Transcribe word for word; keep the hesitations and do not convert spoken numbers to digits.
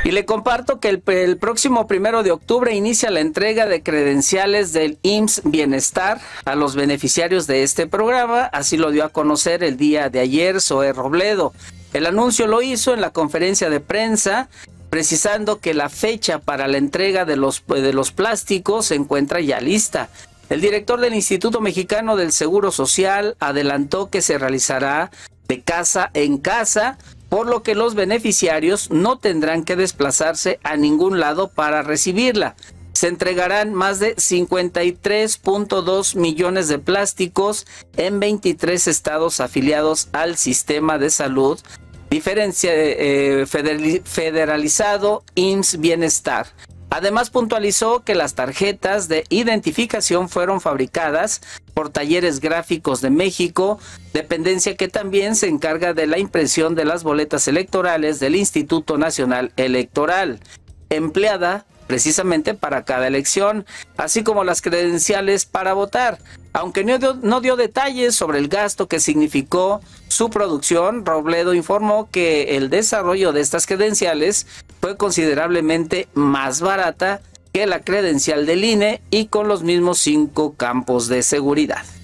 Y le comparto que el, el próximo primero de octubre inicia la entrega de credenciales del I M S S Bienestar a los beneficiarios de este programa. Así lo dio a conocer el día de ayer Zoe Robledo. El anuncio lo hizo en la conferencia de prensa, precisando que la fecha para la entrega de los, de los plásticos se encuentra ya lista. El director del Instituto Mexicano del Seguro Social adelantó que se realizará de casa en casa, por lo que los beneficiarios no tendrán que desplazarse a ningún lado para recibirla. Se entregarán más de cincuenta y tres punto dos millones de plásticos en veintitrés estados afiliados al sistema de salud diferencia, eh, federalizado I M S S Bienestar. Además, puntualizó que las tarjetas de identificación fueron fabricadas por Talleres Gráficos de México, dependencia que también se encarga de la impresión de las boletas electorales del Instituto Nacional Electoral, empleada precisamente para cada elección, así como las credenciales para votar. Aunque no dio, no dio detalles sobre el gasto que significó su producción, Robledo informó que el desarrollo de estas credenciales fue considerablemente más barata que la credencial del I N E y con los mismos cinco campos de seguridad.